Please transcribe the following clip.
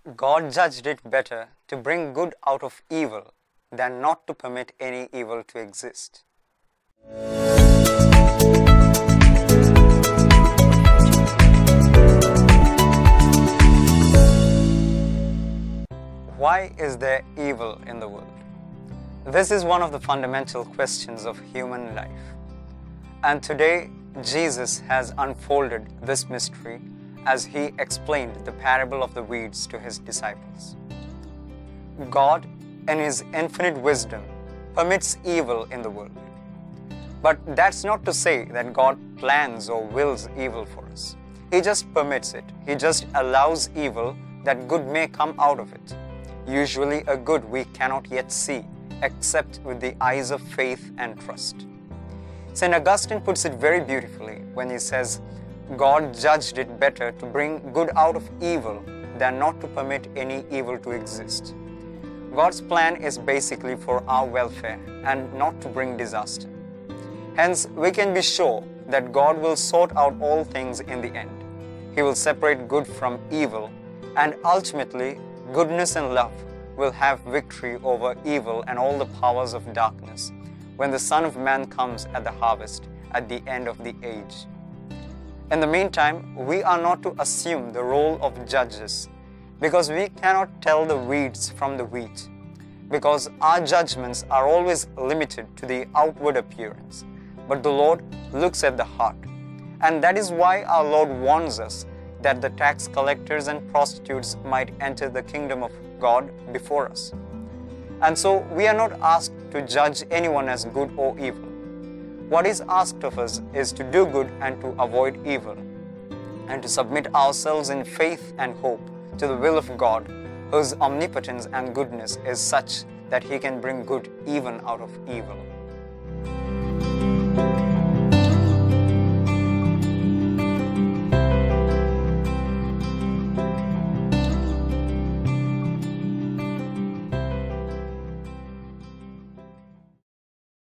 God judged it better to bring good out of evil than not to permit any evil to exist. Why is there evil in the world? This is one of the fundamental questions of human life. And today, Jesus has unfolded this mystery as he explained the parable of the weeds to his disciples. God, in his infinite wisdom, permits evil in the world. But that's not to say that God plans or wills evil for us. He just permits it. He just allows evil that good may come out of it. Usually a good we cannot yet see, except with the eyes of faith and trust. St. Augustine puts it very beautifully when he says, God judged it better to bring good out of evil than not to permit any evil to exist. God's plan is basically for our welfare and not to bring disaster. Hence, we can be sure that God will sort out all things in the end. He will separate good from evil, and ultimately, goodness and love will have victory over evil and all the powers of darkness when the Son of Man comes at the harvest at the end of the age. In the meantime, we are not to assume the role of judges because we cannot tell the weeds from the wheat, because our judgments are always limited to the outward appearance. But the Lord looks at the heart. And that is why our Lord warns us that the tax collectors and prostitutes might enter the kingdom of God before us. And so we are not asked to judge anyone as good or evil. What is asked of us is to do good and to avoid evil, and to submit ourselves in faith and hope to the will of God, whose omnipotence and goodness is such that He can bring good even out of evil.